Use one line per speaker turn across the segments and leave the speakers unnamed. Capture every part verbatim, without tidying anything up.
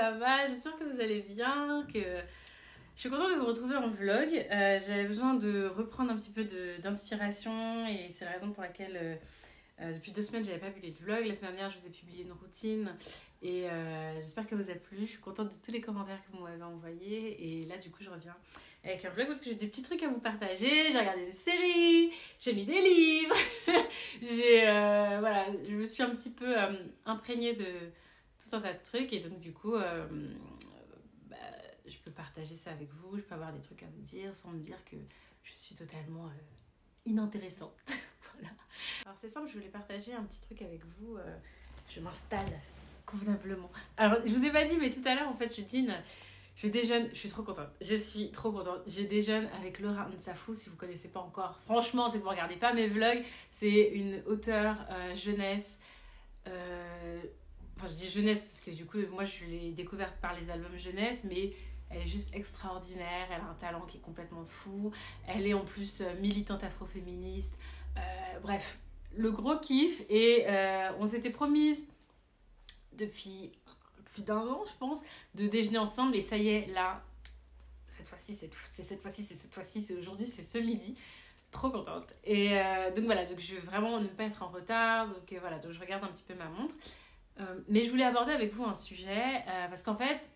ça va? J'espère que vous allez bien, que je suis contente de vous retrouver en vlog. Euh, j'avais besoin de reprendre un petit peu d'inspiration et c'est la raison pour laquelle euh, euh, depuis deux semaines j'avais pas publié de vlog. La semaine dernière je vous ai publié une routine et euh, j'espère qu'elle vous a plu. Je suis contente de tous les commentaires que vous m'avez envoyés et là du coup je reviens avec un vlog parce que j'ai des petits trucs à vous partager. J'ai regardé des séries, j'ai mis des livres, j'ai euh, voilà, je me suis un petit peu euh, imprégnée de tout un tas de trucs et donc du coup euh, bah, je peux partager ça avec vous, je peux avoir des trucs à vous dire sans me dire que je suis totalement euh, inintéressante. Voilà. Alors c'est simple, je voulais partager un petit truc avec vous. euh, je m'installe convenablement. Alors je vous ai pas dit mais tout à l'heure en fait je dîne, je déjeune, je suis trop contente, je suis trop contente. Je déjeune avec Laura Nsafou, si vous connaissez pas encore. Franchement, si vous regardez pas mes vlogs, c'est une auteure euh, jeunesse. Euh, Enfin, je dis jeunesse parce que du coup, moi, je l'ai découverte par les albums jeunesse, mais elle est juste extraordinaire. Elle a un talent qui est complètement fou. Elle est en plus euh, militante afroféministe. Euh, bref, le gros kiff. Et euh, on s'était promise depuis plus d'un an, je pense, de déjeuner ensemble. Et ça y est, là, cette fois-ci, c'est cette fois-ci, c'est cette fois-ci, c'est aujourd'hui, c'est ce midi. Trop contente. Et euh, donc voilà, donc je veux vraiment ne pas être en retard. Donc euh, voilà, donc je regarde un petit peu ma montre. Euh, mais je voulais aborder avec vous un sujet euh, parce qu'en fait,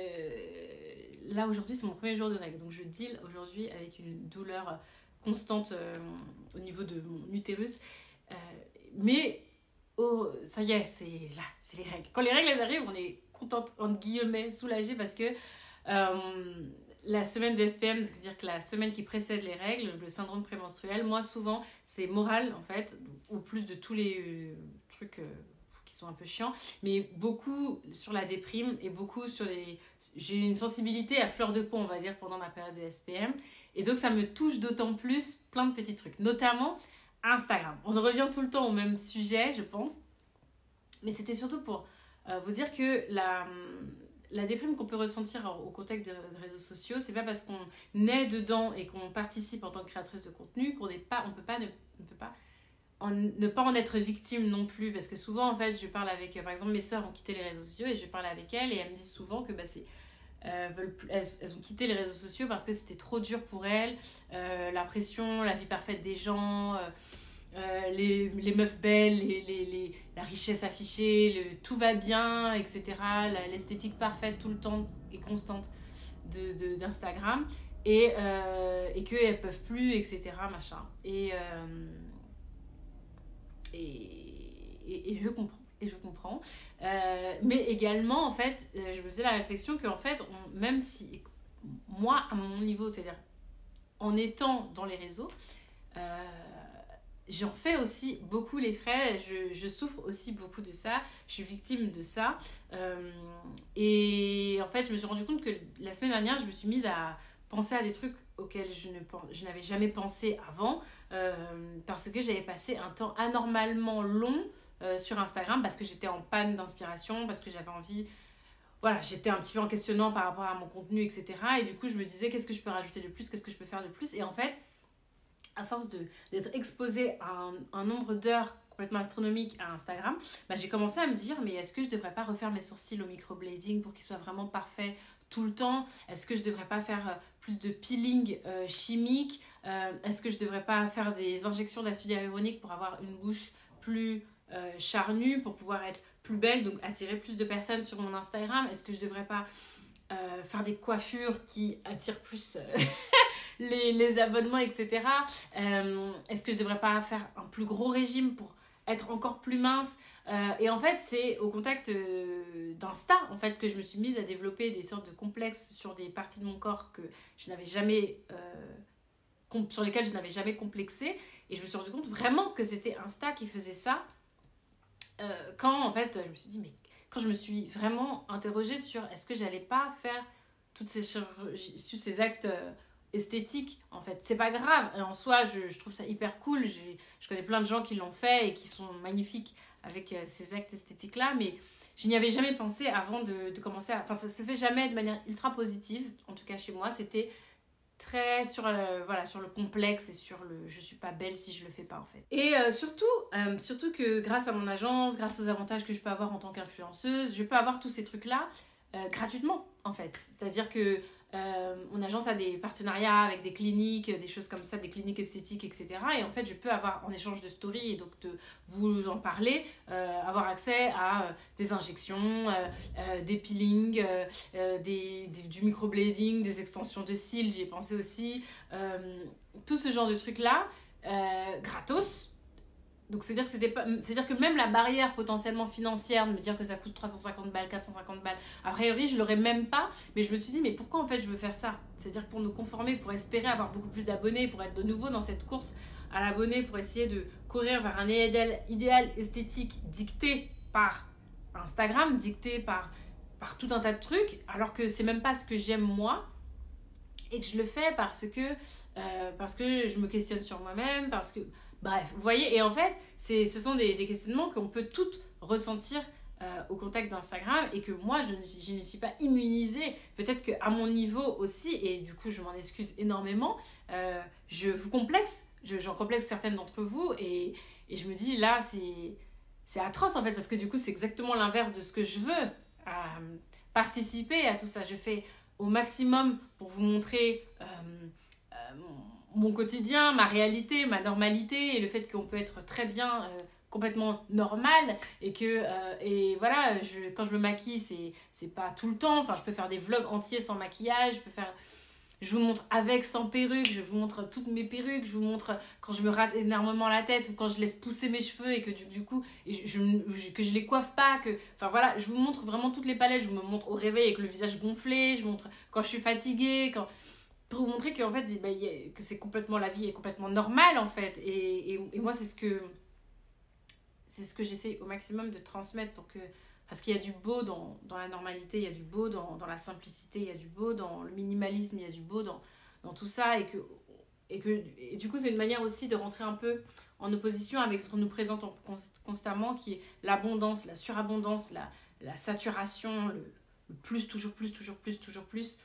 euh, là aujourd'hui c'est mon premier jour de règle. Donc je deal aujourd'hui avec une douleur constante euh, au niveau de mon utérus. Euh, mais oh, ça y est, c'est là, c'est les règles. Quand les règles elles arrivent, on est contente, entre guillemets, soulagée parce que euh, la semaine de S P M, c'est-à-dire que la semaine qui précède les règles, le syndrome prémenstruel, moi souvent c'est moral en fait, au plus de tous les euh, trucs... Euh, qui sont un peu chiants, mais beaucoup sur la déprime et beaucoup sur les... J'ai une sensibilité à fleur de peau, on va dire, pendant ma période de S P M. Et donc, ça me touche d'autant plus plein de petits trucs, notamment Instagram. On revient tout le temps au même sujet, je pense. Mais c'était surtout pour euh, vous dire que la, la déprime qu'on peut ressentir au contact des réseaux sociaux, c'est pas parce qu'on est dedans et qu'on participe en tant que créatrice de contenu qu'on n'est pas, on peut pas, ne, on peut pas En, ne pas en être victime non plus, parce que souvent en fait je parle avec, par exemple mes sœurs ont quitté les réseaux sociaux et je parle avec elles et elles me disent souvent que bah, c'est, euh, veulent, elles, elles ont quitté les réseaux sociaux parce que c'était trop dur pour elles, euh, la pression, la vie parfaite des gens, euh, euh, les, les meufs belles, les, les, les, la richesse affichée, le, tout va bien, et cetera. La, l'esthétique parfaite tout le temps et constante de, de, d'Instagram et, euh, et qu'elles peuvent plus, et cetera. Machin. Et... Euh, Et, et, et je comprends, et je comprends. Euh, mais également, en fait, je me faisais la réflexion qu'en fait, on, même si, moi, à mon niveau, c'est-à-dire en étant dans les réseaux, euh, j'en fais aussi beaucoup les frais, je, je souffre aussi beaucoup de ça, je suis victime de ça. Euh, et en fait, je me suis rendu compte que la semaine dernière, je me suis mise à penser à des trucs auxquels je, ne, je n'avais jamais pensé avant, euh, parce que j'avais passé un temps anormalement long euh, sur Instagram, parce que j'étais en panne d'inspiration, parce que j'avais envie... Voilà, j'étais un petit peu en questionnement par rapport à mon contenu, et cetera. Et du coup, je me disais, qu'est-ce que je peux rajouter de plus, qu'est-ce que je peux faire de plus. Et en fait, à force de, d'être exposée à un, un nombre d'heures complètement astronomique à Instagram, bah, j'ai commencé à me dire, mais est-ce que je ne devrais pas refaire mes sourcils au microblading pour qu'ils soient vraiment parfaits tout le temps? Est-ce que je ne devrais pas faire plus de peeling euh, chimique? euh, Est-ce que je ne devrais pas faire des injections d'acide hyaluronique pour avoir une bouche plus euh, charnue, pour pouvoir être plus belle, donc attirer plus de personnes sur mon Instagram? Est-ce que je ne devrais pas euh, faire des coiffures qui attirent plus euh, les, les abonnements, et cetera. euh, Est-ce que je ne devrais pas faire un plus gros régime pour être encore plus mince? Euh, et en fait, c'est au contact euh, d'Insta en fait, que je me suis mise à développer des sortes de complexes sur des parties de mon corps que je n'avais jamais, euh, com- sur lesquelles je n'avais jamais complexé. Et je me suis rendu compte vraiment que c'était Insta qui faisait ça. Euh, quand en fait, je me suis dit, mais quand je me suis vraiment interrogée sur est-ce que j'allais pas faire toutes ces chirurgies, ces actes euh, esthétiques, en fait. C'est pas grave. Et en soi, je, je trouve ça hyper cool. J'ai, je connais plein de gens qui l'ont fait et qui sont magnifiques avec euh, ces actes esthétiques-là, mais je n'y avais jamais pensé avant de, de commencer à... Enfin, ça se fait jamais de manière ultra positive, en tout cas chez moi. C'était très sur le, voilà, sur le complexe et sur le je suis pas belle si je le fais pas en fait. Et euh, surtout, euh, surtout que grâce à mon agence, grâce aux avantages que je peux avoir en tant qu'influenceuse, je peux avoir tous ces trucs là euh, gratuitement en fait. C'est-à-dire que euh, mon agence a des partenariats avec des cliniques, des choses comme ça, des cliniques esthétiques, et cetera. Et en fait, je peux avoir en échange de stories et donc de vous en parler, euh, avoir accès à euh, des injections, euh, euh, des peelings, euh, euh, des, des, du microblading, des extensions de cils, j'y ai pensé aussi, euh, tout ce genre de trucs-là, euh, gratos. Donc, c'est-à-dire que, c'était pas, c'est-à-dire que même la barrière potentiellement financière de me dire que ça coûte trois cent cinquante balles, quatre cent cinquante balles, a priori, je ne l'aurais même pas. Mais je me suis dit, mais pourquoi en fait je veux faire ça? C'est-à-dire que pour me conformer, pour espérer avoir beaucoup plus d'abonnés, pour être de nouveau dans cette course à l'abonné, pour essayer de courir vers un idéal, idéal esthétique dicté par Instagram, dicté par, par tout un tas de trucs, alors que c'est même pas ce que j'aime moi. Et que je le fais parce que, euh, parce que je me questionne sur moi-même, parce que... Bref, vous voyez, et en fait, c'est, ce sont des, des questionnements qu'on peut toutes ressentir euh, au contact d'Instagram et que moi, je, je ne suis pas immunisée. Peut-être qu'à mon niveau aussi, et du coup, je m'en excuse énormément, euh, je vous complexe, je, j'en complexe certaines d'entre vous et, et je me dis, là, c'est, c'est atroce en fait, parce que du coup, c'est exactement l'inverse de ce que je veux, euh, participer à tout ça. Je fais au maximum pour vous montrer... Euh, euh, mon quotidien, ma réalité, ma normalité et le fait qu'on peut être très bien euh, complètement normal et que euh, et voilà je, quand je me maquille c'est, c'est pas tout le temps, enfin je peux faire des vlogs entiers sans maquillage, je peux faire je vous montre avec, sans perruque, je vous montre toutes mes perruques, je vous montre quand je me rase énormément la tête ou quand je laisse pousser mes cheveux et que du, du coup je, je, que je les coiffe pas, que enfin voilà, je vous montre vraiment toutes les palettes, je me montre au réveil avec le visage gonflé, je montre quand je suis fatiguée, quand pour vous montrer qu'en fait, bah, y a, que c'est complètement, la vie est complètement normale en fait. Et, et, et moi, c'est ce que c'est ce que j'essaie au maximum de transmettre pour que... Parce qu'il y a du beau dans, dans la normalité, il y a du beau dans, dans la simplicité, il y a du beau dans le minimalisme, il y a du beau dans, dans tout ça. Et, que, et, que, et du coup, c'est une manière aussi de rentrer un peu en opposition avec ce qu'on nous présente en, constamment, qui est l'abondance, la surabondance, la, la saturation, le, le plus, toujours plus, toujours plus, toujours plus.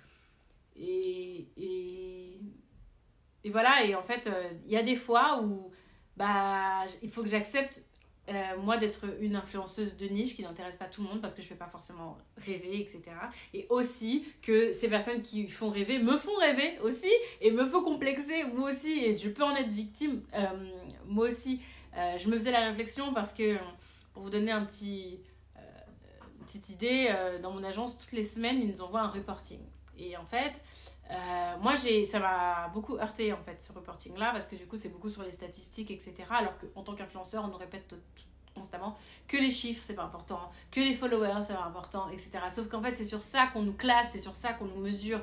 Et, et, et voilà, et en fait, il euh, y a des fois où bah, il faut que j'accepte, euh, moi, d'être une influenceuse de niche qui n'intéresse pas tout le monde parce que je ne fais pas forcément rêver, et cetera. Et aussi que ces personnes qui font rêver me font rêver aussi et me font complexer, moi aussi, et je peux en être victime, euh, moi aussi. Euh, je me faisais la réflexion parce que, pour vous donner un petit, euh, une petite idée, euh, dans mon agence, toutes les semaines, ils nous envoient un reporting. Et en fait, euh, moi, j'ai, ça m'a beaucoup heurté, en fait, ce reporting-là, parce que du coup, c'est beaucoup sur les statistiques, et cetera. Alors qu'en tant qu'influenceur, on nous répète tout, tout, constamment que les chiffres, c'est pas important, que les followers, c'est pas important, et cetera. Sauf qu'en fait, c'est sur ça qu'on nous classe, c'est sur ça qu'on nous mesure.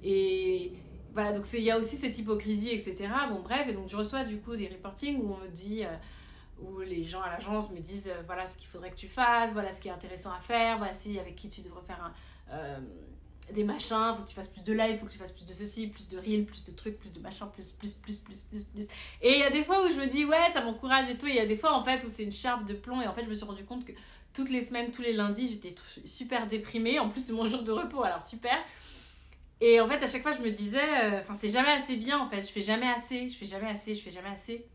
Et voilà, donc il y a aussi cette hypocrisie, et cetera. Bon, bref, et donc je reçois du coup des reportings où on me dit... Euh, où les gens à l'agence me disent euh, voilà ce qu'il faudrait que tu fasses, voilà ce qui est intéressant à faire, voici avec qui tu devrais faire un... Euh, des machins, faut que tu fasses plus de live, faut que tu fasses plus de ceci, plus de reels, plus de trucs, plus de machins, plus, plus, plus, plus, plus, plus. Et il y a des fois où je me dis, ouais, ça m'encourage et tout. Et il y a des fois, en fait, où c'est une charpe de plomb. Et en fait, je me suis rendu compte que toutes les semaines, tous les lundis, j'étais super déprimée. En plus, c'est mon jour de repos, alors super. Et en fait, à chaque fois, je me disais, enfin, euh, c'est jamais assez bien, en fait. Je fais jamais assez, je fais jamais assez, je fais jamais assez.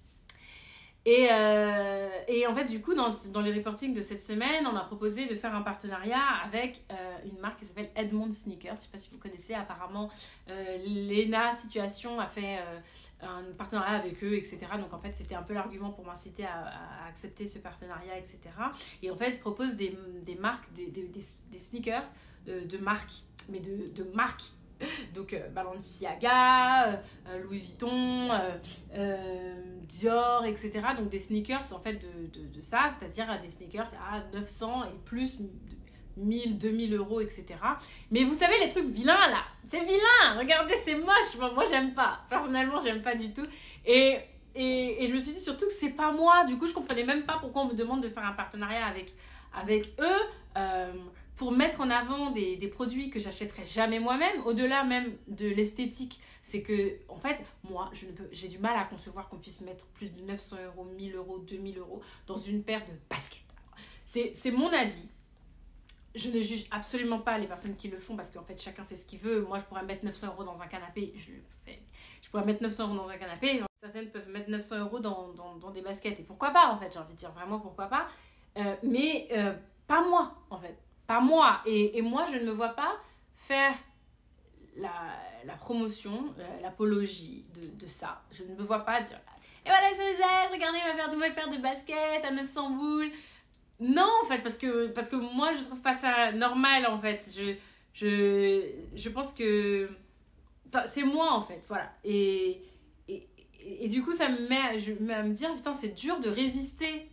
Et, euh, et en fait, du coup, dans, dans les reportings de cette semaine, on m'a proposé de faire un partenariat avec euh, une marque qui s'appelle Edmond Sneakers. Je ne sais pas si vous connaissez, apparemment, euh, Lena Situation a fait euh, un partenariat avec eux, et cetera. Donc, en fait, c'était un peu l'argument pour m'inciter à, à accepter ce partenariat, et cetera. Et en fait, ils proposent des, des marques, des, des, des sneakers euh, de marques, mais de, de marques. Donc euh, Balenciaga, euh, Louis Vuitton, euh, euh, Dior, et cetera. Donc des sneakers en fait de, de, de ça, c'est-à-dire des sneakers à neuf cents et plus, mille, deux mille euros, et cetera. Mais vous savez les trucs vilains là, c'est vilain, regardez c'est moche, moi, moi j'aime pas, personnellement j'aime pas du tout. Et, et, et je me suis dit surtout que c'est pas moi, du coup je comprenais même pas pourquoi on me demande de faire un partenariat avec, avec eux. Euh, pour mettre en avant des, des produits que j'achèterais jamais moi-même, au-delà même de l'esthétique, c'est que, en fait, moi, je ne peux, j'ai du mal à concevoir qu'on puisse mettre plus de neuf cents euros, mille euros, deux mille euros dans une paire de baskets. C'est, c'est mon avis. Je ne juge absolument pas les personnes qui le font parce qu'en fait, chacun fait ce qu'il veut. Moi, je pourrais mettre neuf cents euros dans un canapé, je le fais. Je pourrais mettre neuf cents euros dans un canapé, certaines peuvent mettre neuf cents euros dans, dans, dans des baskets. Et pourquoi pas, en fait, j'ai envie de dire vraiment pourquoi pas. Euh, mais euh, pas moi, en fait. pas moi. Et, et moi, je ne me vois pas faire la, la promotion, l'apologie de, de ça. Je ne me vois pas dire « Et voilà, c'est Suzette, regardez ma paire, nouvelle paire de baskets à neuf cents boules. » Non, en fait, parce que, parce que moi, je trouve pas ça normal, en fait. Je, je, je pense que... Enfin, c'est moi, en fait, voilà. Et, et, et, et du coup, ça me met, je, à me dire, putain, c'est dur de résister.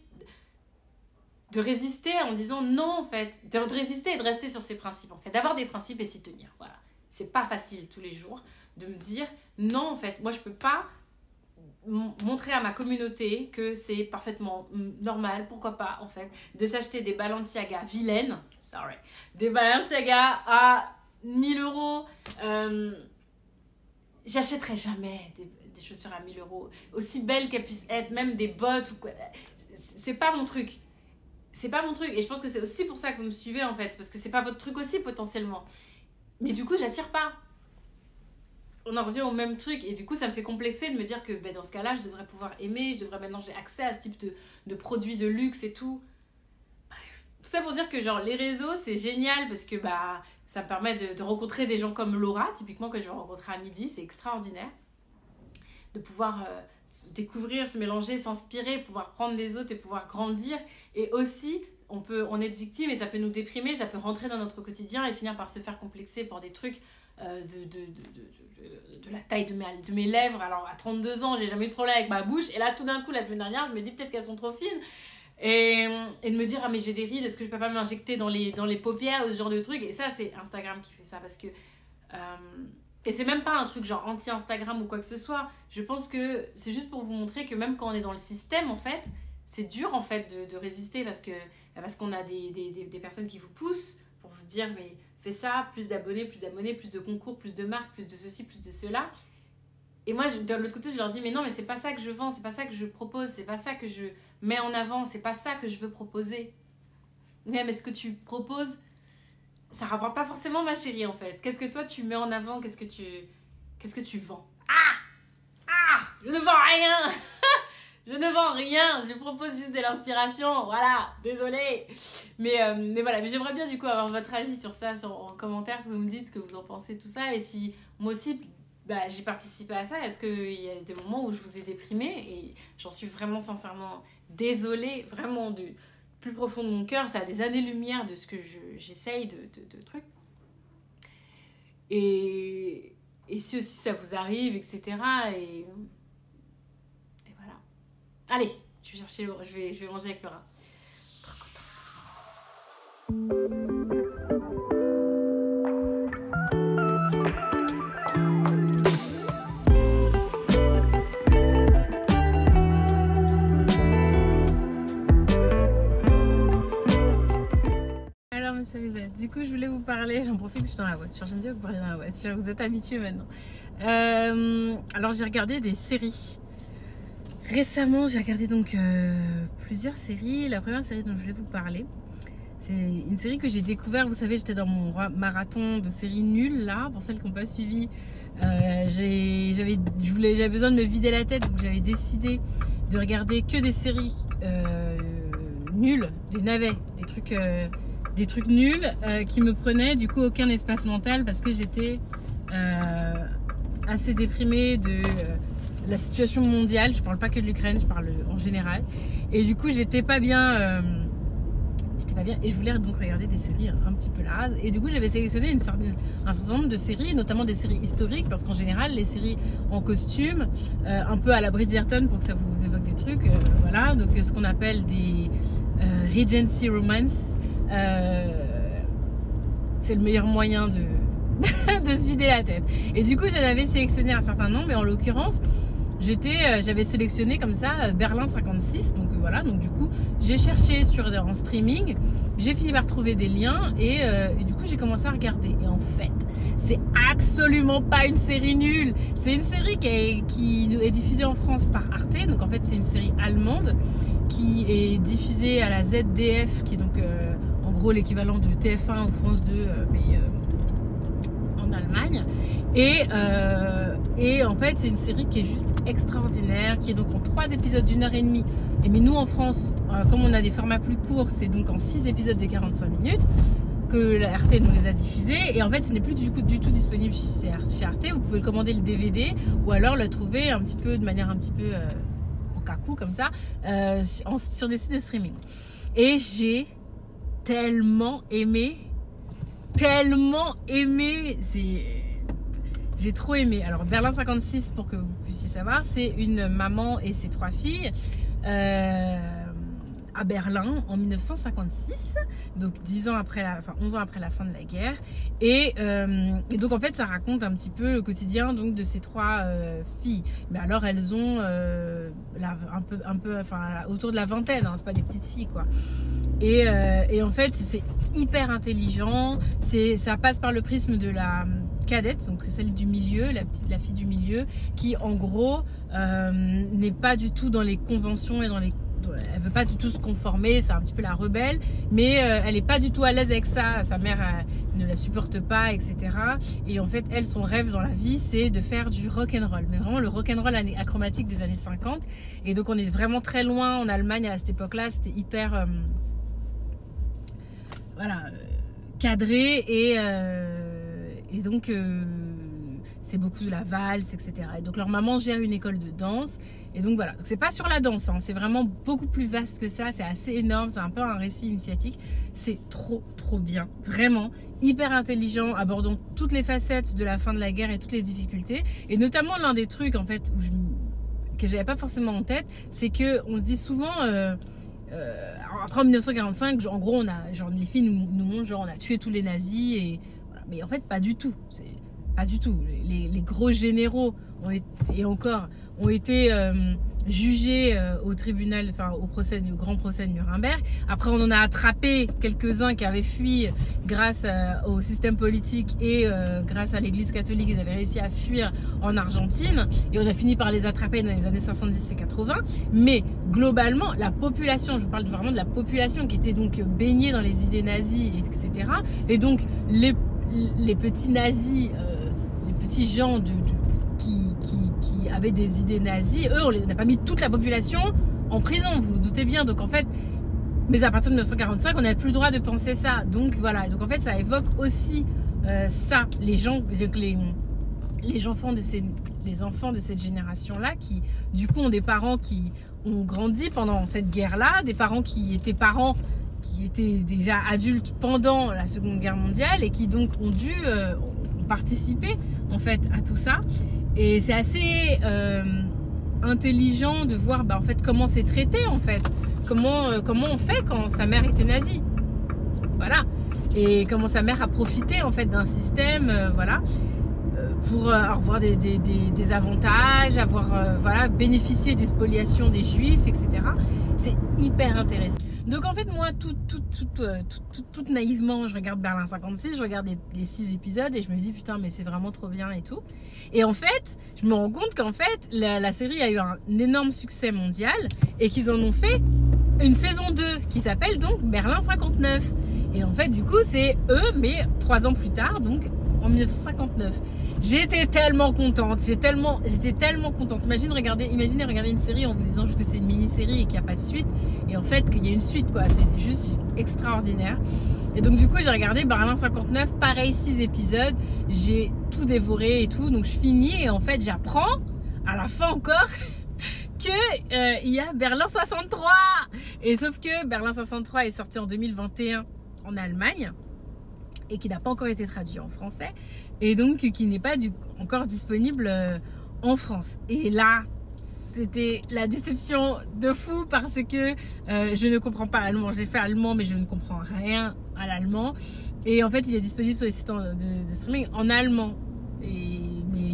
De résister en disant non, en fait. De, de résister et de rester sur ses principes, en fait. D'avoir des principes et s'y tenir, voilà. C'est pas facile, tous les jours, de me dire, non, en fait, moi, je peux pas montrer à ma communauté que c'est parfaitement normal, pourquoi pas en fait, de s'acheter des Balenciaga vilaines, sorry, des Balenciaga à mille euros. Euh, J'achèterai jamais des, des chaussures à mille euros, aussi belles qu'elles puissent être, même des bottes ou quoi. C'est pas mon truc. C'est pas mon truc. Et je pense que c'est aussi pour ça que vous me suivez en fait, parce que c'est pas votre truc aussi potentiellement. Mais du coup, j'attire pas. On en revient au même truc et du coup ça me fait complexer de me dire que ben, dans ce cas-là je devrais pouvoir aimer, je devrais maintenant j'ai accès à ce type de, de produits de luxe et tout. Bref, tout ça pour dire que genre les réseaux c'est génial parce que bah ça me permet de, de rencontrer des gens comme Laura typiquement que je vais rencontrer à midi, c'est extraordinaire de pouvoir euh, se découvrir, se mélanger, s'inspirer, pouvoir prendre les autres et pouvoir grandir. Et aussi on peut on est victime et ça peut nous déprimer, ça peut rentrer dans notre quotidien et finir par se faire complexer pour des trucs Euh, de, de, de, de, de, de la taille de mes, de mes lèvres. Alors à trente-deux ans j'ai jamais eu de problème avec ma bouche et là tout d'un coup la semaine dernière je me dis peut-être qu'elles sont trop fines et, et de me dire ah mais j'ai des rides, est-ce que je peux pas m'injecter dans les, dans les paupières ou ce genre de truc. Et ça c'est Instagram qui fait ça parce que euh, et c'est même pas un truc genre anti-Instagram ou quoi que ce soit, je pense que c'est juste pour vous montrer que même quand on est dans le système en fait c'est dur en fait de, de résister parce que parce qu'on a des, des, des, des personnes qui vous poussent pour vous dire mais fais ça, plus d'abonnés, plus d'abonnés, plus de concours, plus de marques, plus de ceci, plus de cela. Et moi, je, de l'autre côté, je leur dis, mais non, mais c'est pas ça que je vends, c'est pas ça que je propose, c'est pas ça que je mets en avant, c'est pas ça que je veux proposer. Mais, mais ce que tu proposes, ça rapporte pas forcément, ma chérie, en fait. Qu'est-ce que toi, tu mets en avant, qu'est-ce que tu, qu'est-ce que tu vends? Ah Ah Je ne vends rien. Je ne vends rien, je propose juste de l'inspiration, voilà, désolée. Mais, euh, mais voilà, mais j'aimerais bien du coup avoir votre avis sur ça, sur, en commentaire, que vous me dites ce que vous en pensez, tout ça. Et si moi aussi, bah, j'ai participé à ça, est-ce qu'il y a des moments où je vous ai déprimé? Et j'en suis vraiment sincèrement désolée, vraiment du plus profond de mon cœur, ça a des années-lumière de ce que je, j'essaye de, de, de trucs. Et, et si aussi ça vous arrive, et cetera. Et... Allez, je vais chercher Laura, je vais, je vais manger avec Laura. Trop contente. Alors, monsieur Suzette, du coup, je voulais vous parler, j'en profite que je suis dans la voiture, j'aime bien vous parler dans la voiture, vous êtes habitués maintenant. Euh, alors, j'ai regardé des séries. Récemment, j'ai regardé donc euh, plusieurs séries. La première série dont je voulais vous parler, c'est une série que j'ai découvert. Vous savez, j'étais dans mon marathon de séries nulles là. Pour celles qui n'ont pas suivi, euh, j'avais besoin de me vider la tête, donc j'avais décidé de regarder que des séries euh, nulles, des navets, des trucs, euh, des trucs nuls euh, qui me prenaient du coup aucun espace mental parce que j'étais euh, assez déprimée de euh, la situation mondiale. Je parle pas que de l'Ukraine, je parle en général. Et du coup, j'étais pas bien. Euh, j'étais pas bien. Et je voulais donc regarder des séries un, un petit peu larges. Et du coup, j'avais sélectionné une, un certain nombre de séries, notamment des séries historiques, parce qu'en général, les séries en costume, euh, un peu à la Bridgerton pour que ça vous évoque des trucs. Euh, voilà, donc ce qu'on appelle des euh, Regency Romance. Euh, c'est le meilleur moyen de, de se vider la tête. Et du coup, j'en avais sélectionné un certain nombre, mais en l'occurrence, j'étais, j'avais sélectionné comme ça Berlin cinquante-six, donc voilà, donc du coup j'ai cherché sur en streaming, j'ai fini par trouver des liens et, euh, et du coup j'ai commencé à regarder. Et en fait, c'est absolument pas une série nulle, c'est une série qui est, qui est diffusée en France par Arte, donc en fait c'est une série allemande qui est diffusée à la Z D F, qui est donc euh, en gros l'équivalent de T F un ou France deux, euh, mais euh, en Allemagne. Et, euh, et en fait, c'est une série qui est juste extraordinaire, qui est donc en trois épisodes d'une heure et demie. Et mais nous, en France, euh, comme on a des formats plus courts, c'est donc en six épisodes de quarante-cinq minutes. que la Arte nous les a diffusés. Et en fait, ce n'est plus du, coup, du tout disponible chez, chez Arte. Vous pouvez commander le D V D ou alors le trouver un petit peu de manière un petit peu euh, en cacou comme ça euh, en, sur des sites de streaming. Et j'ai tellement aimé, tellement aimé, c'est... J'ai trop aimé. Alors Berlin cinquante-six, pour que vous puissiez savoir, c'est une maman et ses trois filles euh, à Berlin en mille neuf cent cinquante-six, donc dix ans après la, enfin onze ans après la fin de la guerre. Et, euh, et donc en fait ça raconte un petit peu le quotidien donc de ces trois euh, filles. Mais alors elles ont euh, la, un peu, un peu, enfin autour de la vingtaine, hein, c'est pas des petites filles quoi. Et, euh, et en fait c'est hyper intelligent. C'est, ça passe par le prisme de la cadette, donc celle du milieu, la petite, la fille du milieu, qui en gros euh, n'est pas du tout dans les conventions et dans les elle veut pas du tout se conformer, c'est un petit peu la rebelle, mais euh, elle est pas du tout à l'aise avec ça. Sa mère elle, ne la supporte pas, et cetera. Et en fait, elle, son rêve dans la vie, c'est de faire du rock and roll, mais vraiment le rock and roll achromatique des années cinquante. Et donc on est vraiment très loin en Allemagne à cette époque-là. C'était hyper euh, voilà euh, cadré et euh, et donc euh, c'est beaucoup de la valse, et cetera. Et donc leur maman gère une école de danse. Et donc voilà, donc c'est pas sur la danse, hein. C'est vraiment beaucoup plus vaste que ça, c'est assez énorme, c'est un peu un récit initiatique. C'est trop trop bien, vraiment hyper intelligent, abordant toutes les facettes de la fin de la guerre et toutes les difficultés. Et notamment l'un des trucs en fait où je, que j'avais pas forcément en tête, c'est que on se dit souvent euh, euh, après en mille neuf cent quarante-cinq, en gros on a genre les filles nous, nous montrent genre on a tué tous les nazis et voilà. Mais en fait pas du tout, c'est pas du tout. Les, les gros généraux ont été, et encore ont été euh, jugés euh, au tribunal, enfin au procès, au grand procès de Nuremberg. Après, on en a attrapé quelques-uns qui avaient fui grâce à, au système politique et euh, grâce à l'Église catholique. Ils avaient réussi à fuir en Argentine et on a fini par les attraper dans les années soixante-dix et quatre-vingts. Mais globalement, la population, je vous parle vraiment de la population qui était donc baignée dans les idées nazies, et cetera. Et donc les les petits nazis, euh, les petits gens de, de Qui, qui, qui avaient des idées nazies, eux on n'a pas mis toute la population en prison, vous vous doutez bien. Donc en fait, mais à partir de mille neuf cent quarante-cinq on n'avait plus le droit de penser ça. Donc voilà, donc en fait ça évoque aussi euh, ça, les gens, les, les enfants de ces, les enfants de cette génération là qui du coup ont des parents qui ont grandi pendant cette guerre là, des parents qui étaient parents qui étaient déjà adultes pendant la Seconde Guerre mondiale et qui donc ont dû euh, ont participé en fait à tout ça. Et c'est assez euh, intelligent de voir bah, en fait, comment c'est traité en fait. Comment, euh, comment on fait quand sa mère était nazie. Voilà. Et comment sa mère a profité en fait d'un système euh, voilà, euh, pour euh, avoir des, des, des, des avantages, avoir euh, voilà, bénéficié des spoliations des juifs, et cetera. C'est hyper intéressant. Donc en fait moi tout, tout, tout, tout, tout, tout naïvement je regarde Berlin cinquante-six, je regarde les, les six épisodes et je me dis putain mais c'est vraiment trop bien et tout. Et en fait je me rends compte qu'en fait la, la série a eu un énorme succès mondial et qu'ils en ont fait une saison deux qui s'appelle donc Berlin cinquante-neuf. Et en fait du coup c'est eux mais trois ans plus tard, donc en mille neuf cent cinquante-neuf. J'étais tellement contente, j'ai tellement, j'étais tellement contente. Imagine regarder, imaginez regarder une série en vous disant juste que c'est une mini-série et qu'il n'y a pas de suite. Et en fait, qu'il y a une suite, quoi. C'est juste extraordinaire. Et donc, du coup, j'ai regardé Berlin cinquante-neuf, pareil, six épisodes. J'ai tout dévoré et tout. Donc, je finis et en fait, j'apprends, à la fin encore, que euh, il y a Berlin soixante-trois. Et sauf que Berlin soixante-trois est sorti en deux mille vingt et un en Allemagne et qui n'a pas encore été traduit en français. Et donc qui n'est pas du, encore disponible euh, en France. Et là, c'était la déception de fou parce que euh, je ne comprends pas l'allemand. J'ai fait allemand, mais je ne comprends rien à l'allemand. Et en fait, il est disponible sur les sites de, de streaming en allemand. Et, mais,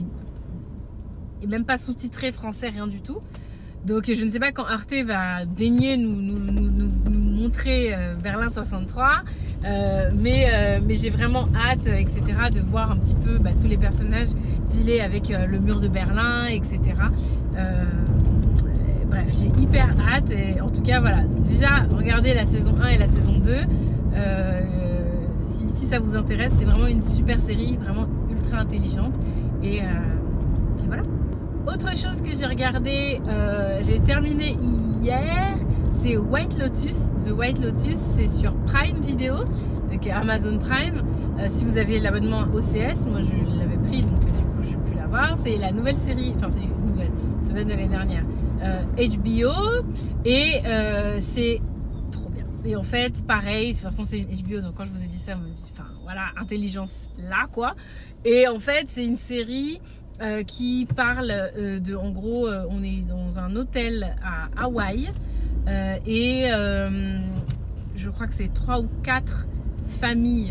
et même pas sous-titré français, rien du tout. Donc je ne sais pas quand Arte va daigner nous, nous, nous, nous, nous montrer euh, Berlin soixante-trois, euh, mais, euh, mais j'ai vraiment hâte, et cetera, de voir un petit peu bah, tous les personnages dealer avec euh, le mur de Berlin, et cetera. Euh, bref, j'ai hyper hâte. Et en tout cas, voilà. Déjà, regardez la saison un et la saison deux. Euh, si, si ça vous intéresse, c'est vraiment une super série, vraiment ultra intelligente. Et, euh, et voilà. Autre chose que j'ai regardé, euh, j'ai terminé hier, c'est White Lotus. The White Lotus, c'est sur Prime Video. qui est Amazon Prime. Euh, si vous aviez l'abonnement O C S, moi je l'avais pris, donc euh, du coup j'ai pu l'avoir. C'est la nouvelle série, enfin c'est une nouvelle, ça date de l'année dernière, euh, H B O, et euh, c'est trop bien. Et en fait, pareil, de toute façon c'est une H B O, donc quand je vous ai dit ça, vous me dites, enfin voilà, intelligence là quoi. Et en fait, c'est une série euh, qui parle euh, de, en gros, euh, on est dans un hôtel à Hawaï euh, et euh, je crois que c'est trois ou quatre familles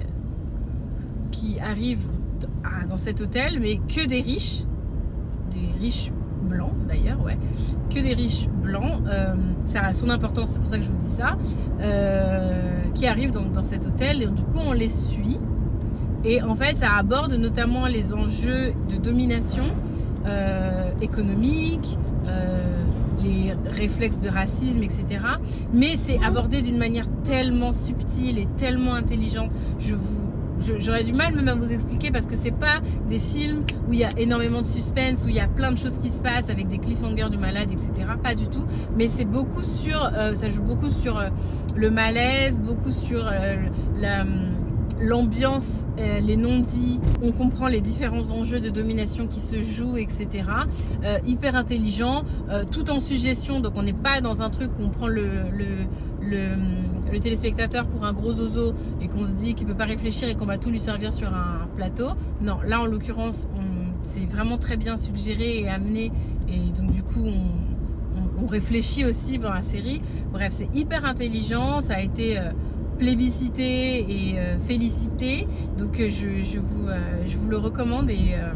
qui arrivent dans cet hôtel, mais que des riches, des riches blancs d'ailleurs, ouais, que des riches blancs, euh, ça a son importance, c'est pour ça que je vous dis ça, euh, qui arrivent dans, dans cet hôtel, et du coup on les suit, et en fait ça aborde notamment les enjeux de domination euh, économique, euh, les réflexes de racisme, et cetera. Mais c'est abordé d'une manière tellement subtile et tellement intelligente, je vous j'aurais du mal même à vous expliquer, parce que c'est pas des films où il y a énormément de suspense, où il y a plein de choses qui se passent avec des cliffhangers du malade, et cetera. Pas du tout, mais c'est beaucoup sur, euh, ça joue beaucoup sur euh, le malaise, beaucoup sur euh, la l'ambiance, euh, les non-dits, on comprend les différents enjeux de domination qui se jouent, et cetera. Euh, hyper intelligent, euh, tout en suggestion, donc on n'est pas dans un truc où on prend le, le, le, le téléspectateur pour un gros zozo et qu'on se dit qu'il ne peut pas réfléchir et qu'on va tout lui servir sur un plateau. Non, là en l'occurrence, c'est vraiment très bien suggéré et amené, et donc du coup on, on, on réfléchit aussi dans la série. Bref, c'est hyper intelligent, ça a été... Euh, plébiscité et euh, félicité, donc euh, je, je, vous, euh, je vous le recommande, et euh,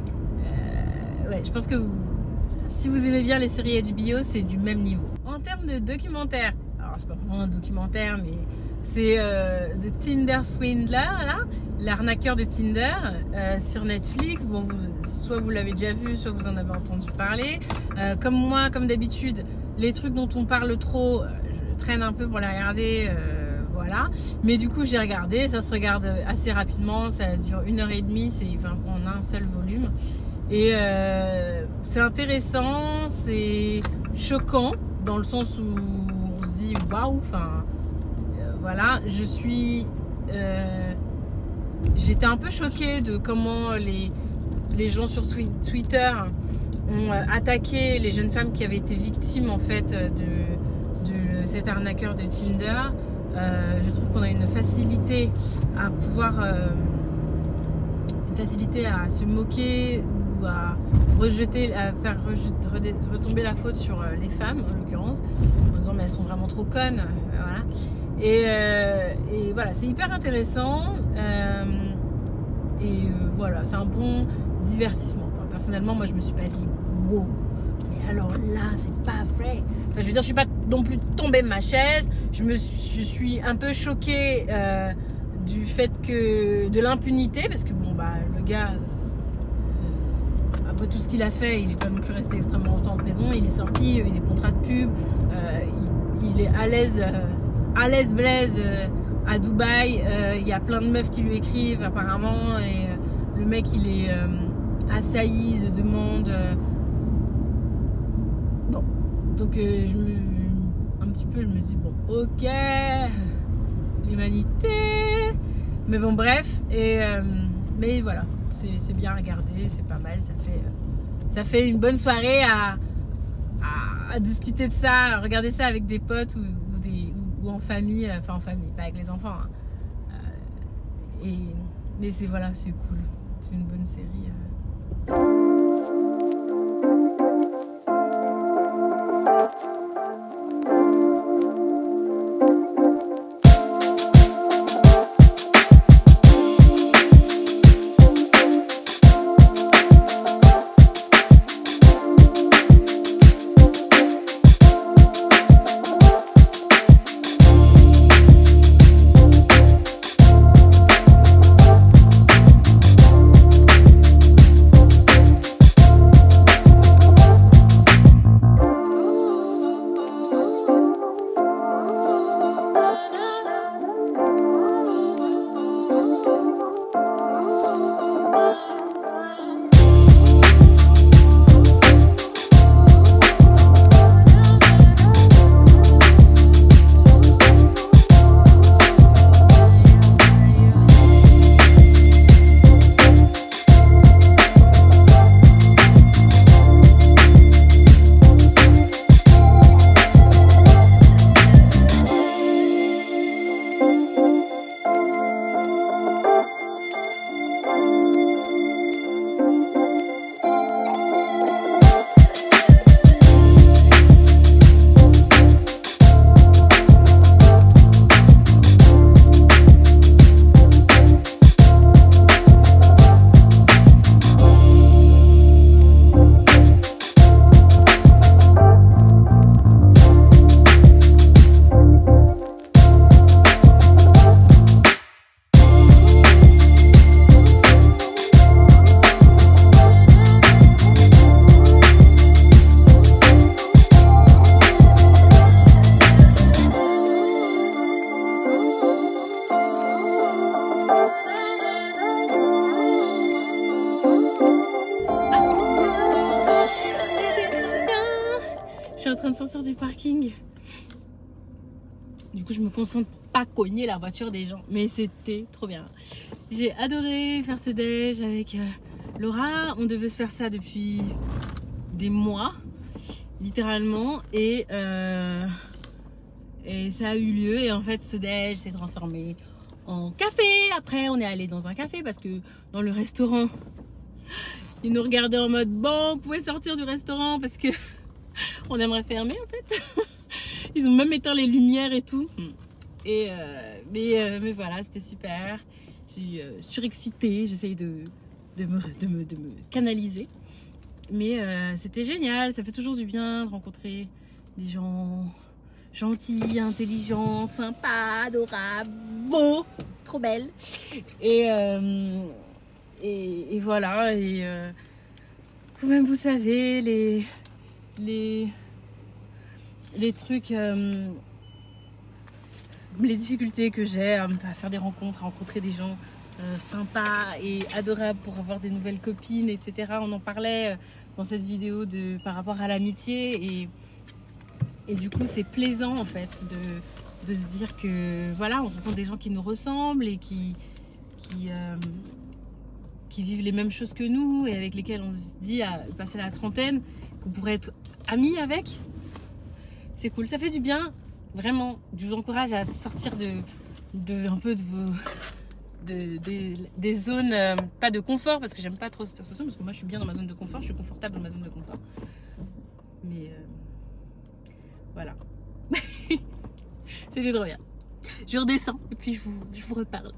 euh, ouais, je pense que vous, si vous aimez bien les séries H B O, c'est du même niveau. En termes de documentaire, alors c'est pas vraiment un documentaire, mais c'est euh, The Tinder Swindler, là, l'arnaqueur de Tinder, euh, sur Netflix. Bon, vous, soit vous l'avez déjà vu, soit vous en avez entendu parler. Euh, comme moi, comme d'habitude, les trucs dont on parle trop, euh, je traîne un peu pour les regarder. Euh, Voilà. Mais du coup j'ai regardé, ça se regarde assez rapidement, ça dure une heure et demie, c'est en un seul volume, et euh, c'est intéressant, c'est choquant dans le sens où on se dit waouh, enfin euh, voilà, je suis euh, j'étais un peu choquée de comment les, les gens sur twi Twitter ont attaqué les jeunes femmes qui avaient été victimes en fait de, de cet arnaqueur de Tinder. Euh, je trouve qu'on a une facilité à pouvoir euh, une facilité à se moquer ou à rejeter, à faire rejeter, retomber la faute sur euh, les femmes en l'occurrence, en disant mais elles sont vraiment trop connes, euh, voilà. Et, euh, et voilà, c'est hyper intéressant, euh, et euh, voilà, c'est un bon divertissement. Enfin, personnellement, moi je me suis pas dit wow, mais alors là c'est pas vrai. Enfin, je veux dire, je suis pas non plus tombée de ma chaise. Je me suis, je suis un peu choquée euh, du fait que de l'impunité, parce que bon bah le gars, euh, après tout ce qu'il a fait, il est pas non plus resté extrêmement longtemps en prison. Il est sorti, il a eu des contrats de pub, euh, il, il est à l'aise, euh, à l'aise blaise euh, à Dubaï. Euh, il y a plein de meufs qui lui écrivent apparemment, et euh, le mec il est euh, assailli de demandes. Euh, bon, donc euh, je me un petit peu, je me dis bon, ok, l'humanité, mais bon bref, et euh, mais voilà, c'est bien regardé, c'est pas mal, ça fait euh, ça fait une bonne soirée à, à, à discuter de ça, à regarder ça avec des potes ou, ou des ou, ou en famille, enfin en famille, pas avec les enfants, hein. euh, et mais c'est voilà, c'est cool, c'est une bonne série. Euh. sortir du parking. Du coup, je me concentre pour pas cogner la voiture des gens. Mais c'était trop bien. J'ai adoré faire ce déj avec euh, Laura. On devait se faire ça depuis des mois, littéralement. Et, euh, et ça a eu lieu. Et en fait, ce déj s'est transformé en café. Après, on est allé dans un café parce que dans le restaurant, ils nous regardaient en mode bon, on pouvait sortir du restaurant parce que on aimerait fermer en fait. Ils ont même éteint les lumières et tout. Et euh, mais, euh, mais voilà, c'était super. J'ai euh, surexcité, j'essaye de, de, me, de, me, de me canaliser. Mais euh, c'était génial, ça fait toujours du bien de rencontrer des gens gentils, intelligents, sympas, adorables, beaux, trop belles. Et, euh, et, et voilà, et euh, vous-même vous savez, les, les, les trucs... Euh, les difficultés que j'ai à faire des rencontres, à rencontrer des gens euh, sympas et adorables pour avoir des nouvelles copines, et cetera. On en parlait dans cette vidéo de, par rapport à l'amitié et, et du coup c'est plaisant en fait de, de se dire que voilà, on rencontre des gens qui nous ressemblent et qui, qui, euh, qui vivent les mêmes choses que nous et avec lesquels on se dit à passer la trentaine qu'on pourrait être amis avec. C'est cool, ça fait du bien. Vraiment, je vous encourage à sortir de, de un peu de vos de, de, des zones, euh, pas de confort, parce que j'aime pas trop cette expression, parce que moi je suis bien dans ma zone de confort, je suis confortable dans ma zone de confort. Mais euh, voilà. C'était trop bien. Je redescends et puis je vous, je vous reparle.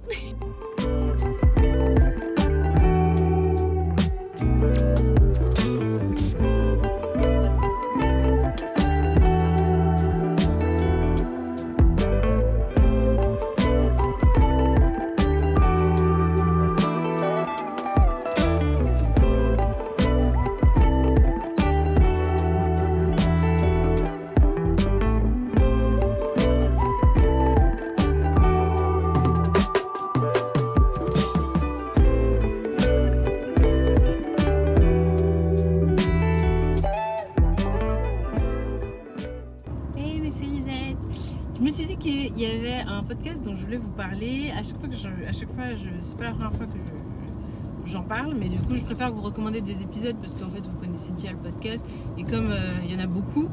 Il y avait un podcast dont je voulais vous parler. À chaque fois que je, à chaque fois, je, c'est pas la première fois que je, j'en parle, mais du coup, je préfère vous recommander des épisodes parce qu'en fait, vous connaissez déjà le podcast et comme euh, il y en a beaucoup,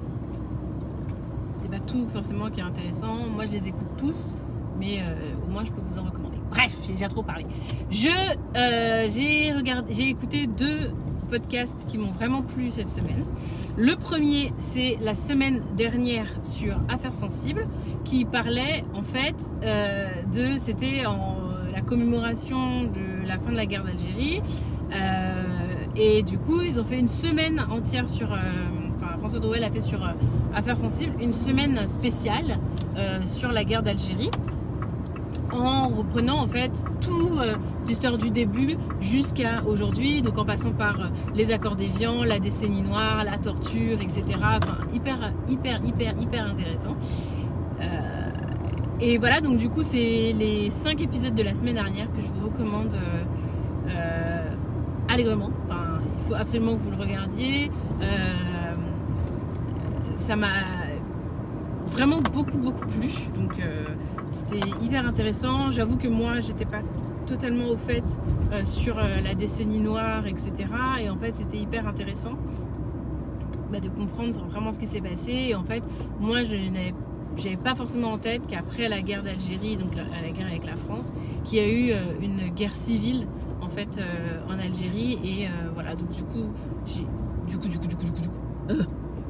c'est pas tout forcément qui est intéressant. Moi, je les écoute tous, mais euh, au moins, je peux vous en recommander. Bref, j'ai déjà trop parlé. Je, euh, j'ai regardé, j'ai écouté deux podcasts qui m'ont vraiment plu cette semaine. Le premier, c'est la semaine dernière sur Affaires sensibles, qui parlait en fait euh, de, c'était en la commémoration de la fin de la guerre d'Algérie, euh, et du coup ils ont fait une semaine entière sur, euh, enfin François Drouel a fait sur euh, Affaires sensibles une semaine spéciale euh, sur la guerre d'Algérie, en reprenant en fait tout euh, l'histoire du début jusqu'à aujourd'hui, donc en passant par euh, les accords d'Évian, la décennie noire, la torture, et cetera. Enfin hyper hyper hyper hyper intéressant. Euh, et voilà, donc du coup c'est les cinq épisodes de la semaine dernière que je vous recommande euh, euh, allègrement. Enfin, il faut absolument que vous le regardiez. Euh, ça m'a vraiment beaucoup beaucoup plu, donc euh, c'était hyper intéressant. J'avoue que moi j'étais pas totalement au fait euh, sur euh, la décennie noire, et cetera. Et en fait c'était hyper intéressant bah, de comprendre vraiment ce qui s'est passé. Et en fait moi je n'avais j'avais pas forcément en tête qu'après la guerre d'Algérie, donc la, la guerre avec la France, qu'il y a eu euh, une guerre civile en fait euh, en Algérie. Et euh, voilà, donc du coup j'ai du coup du coup du coup du coup, du coup euh.